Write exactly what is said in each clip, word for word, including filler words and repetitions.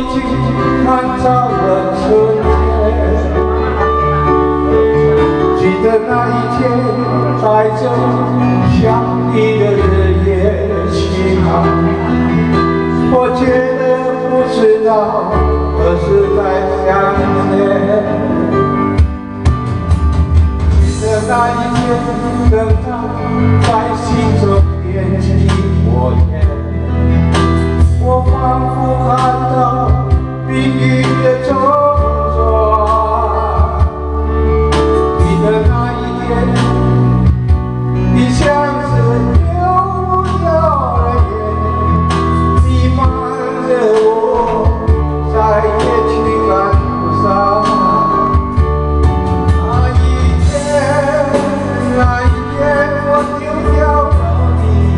已经看到了春天。记得那一天，带着想你的日夜轻航，我觉得不知道，而是在想念。记得那一天，等待在心中点起火焰。 我仿佛看到命运的周转，记得那一天，你像是流不掉的眼，弥漫着我，再也驱赶不上。那一天，那一天，我丢掉了你。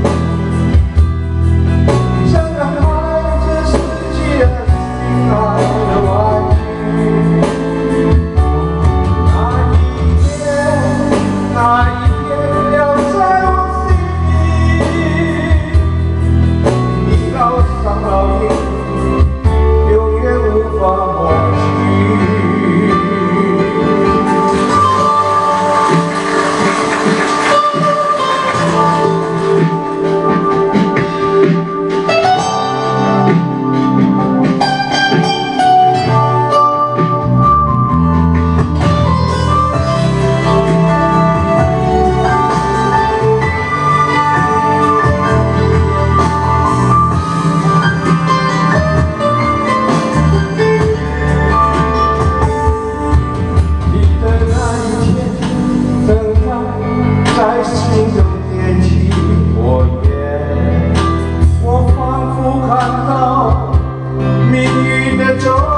在心中点起火焰，我仿佛看到命运的终。